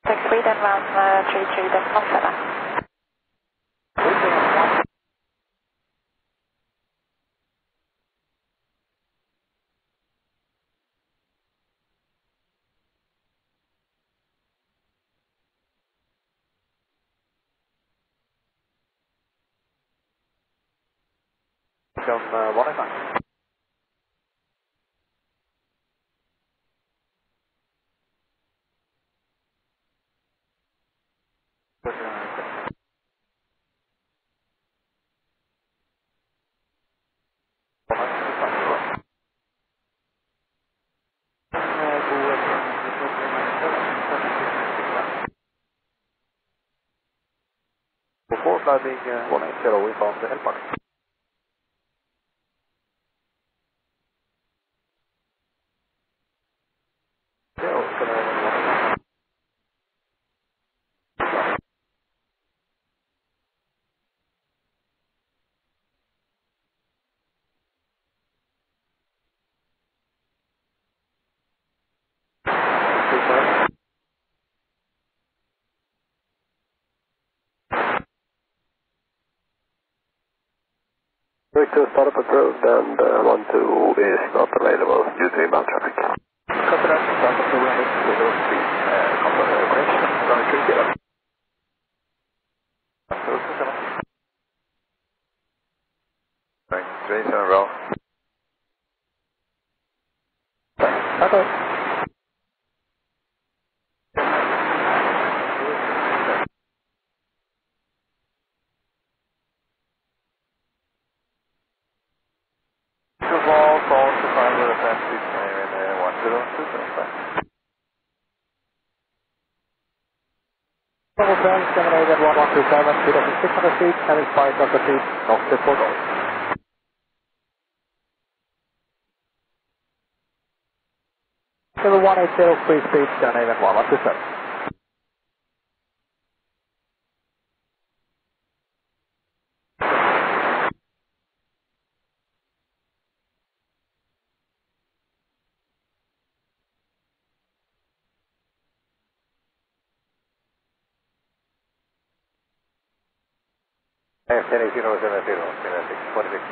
Sweden 133.7. From 185. Before flying 180, we found the helper. Victor, startup approved and 1-2 is not available due to inbound traffic. Copy that, startup approved and 0 connection, running 30. Going 37 row. Okay. Call to find the reference in 1027. Double train, Scandinavian 1127, 2600 feet, having 500 feet, not before door. Level 180, free speed, Scandinavian 1127. Phoenix 070, Phoenix 46.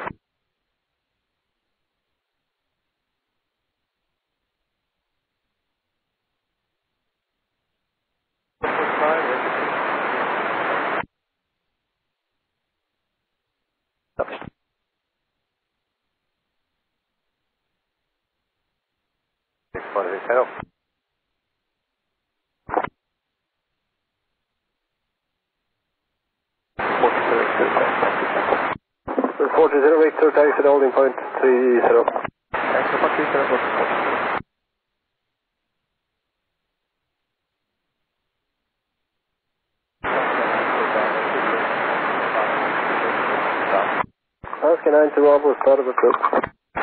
Hello. 40 Victor, taxi holding point 30. Taxi point 30. Oscar 9 to Bravo, startup approved.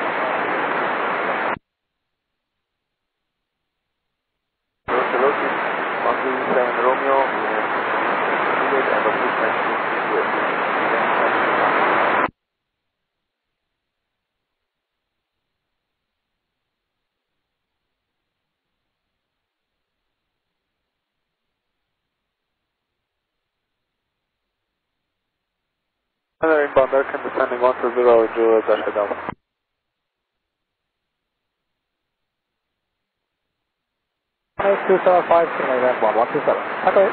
Another inbound American descending 120 dash down. Nice 275, Scandinavian 1127. Okay.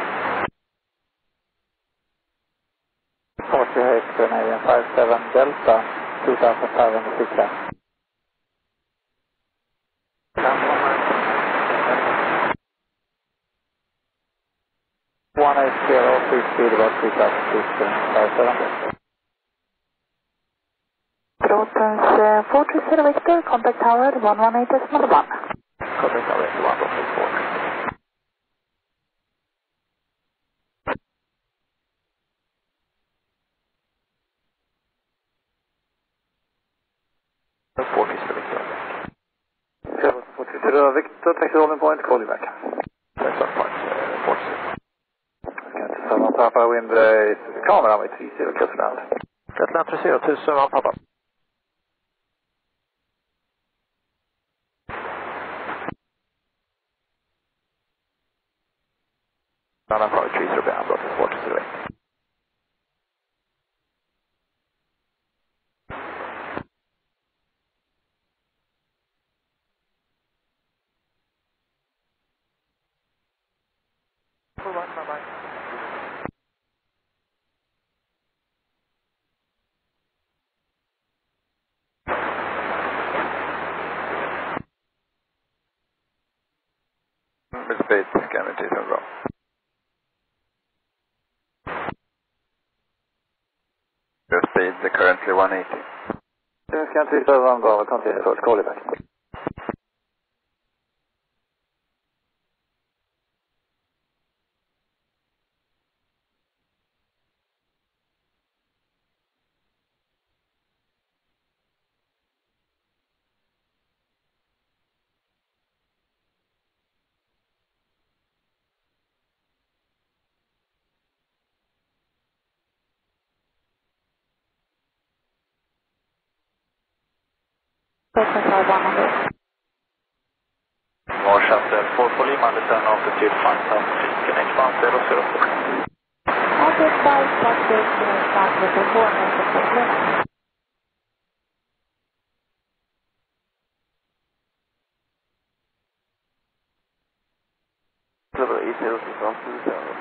48, Scandinavian 57, Delta, 2506. 180, free speed about 2657. Brotens 430 Victor, contact tower 118.1. Contact tower 118.4. Victor, taxi holding point, call you back. Taxi holding point, 46. Southern Papa, wind camera with 30, Catalan. Catalan 30, Southern Papa. Ground Alpha 30 ground, Broadcast 430. Speed, scanner 2 from Bravo. Your speed is currently 180. Scanner 2 from Bravo, continue towards call you back. Washington 4 for Lima, return altitude 5000 feet, connect 1004. Altitude 5 feet, connect 1004, Level E0 to South.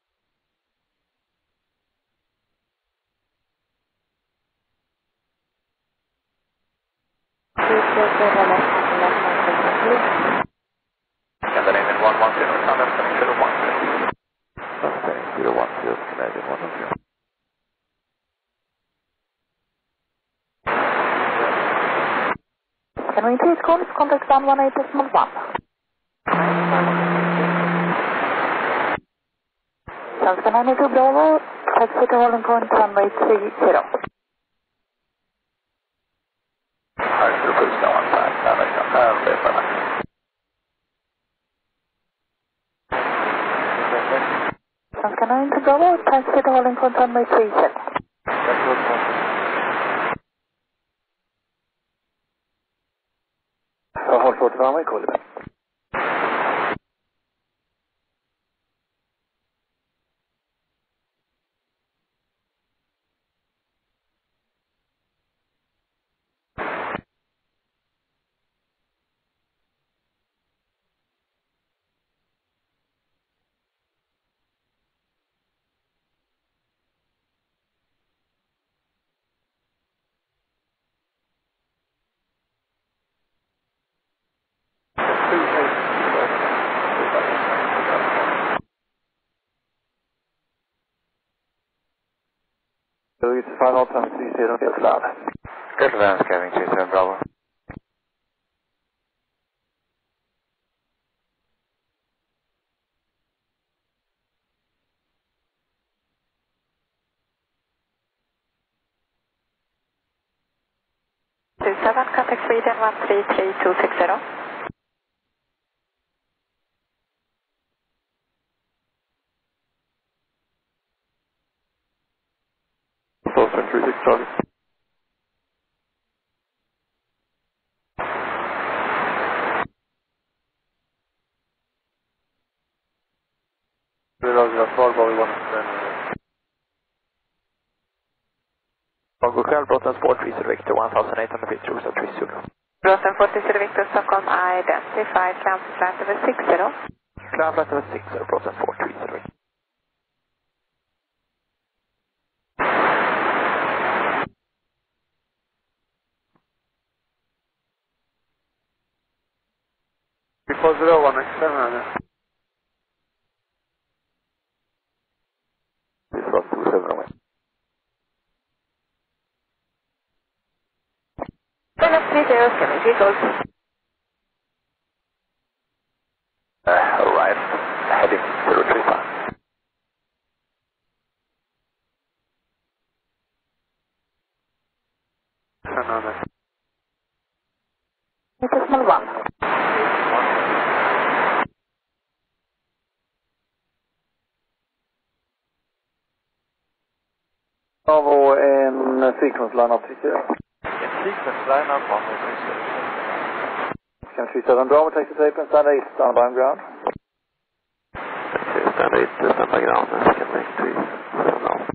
And the name in 110, sound understanding 010. Understanding 010, Canadian 110. Can we please call contact 118.1? South 92 Bravo, taxi to holding point runway 30. Alright, so please go on time. South 92 Bravo, taxi to holding point runway 30. Hold short runway, call you back. So it's final time 30, get loud. Good advance, Kevin 27 Bravo. Contact Sweden 133260. Southern 36 Charlie. Tango själv, Brotten Sport, Twisted Victor 1800 feet, Rosa Twisted. Brotten 40 Victor Stockholm, identified, climb flight over 60. Climb flight over 60, Brotten Sport, Twisted Victor. Vi får 01 här nu. Det är bra, 27 om Alright, heading 035. It's a small one. Bravo, en sequence line-up 30. Sequence line-up on the 37 Bravo, take the tape and stand 8, stand by on ground. Canada 8, stand by ground, Canada 8, 3, 7 knots.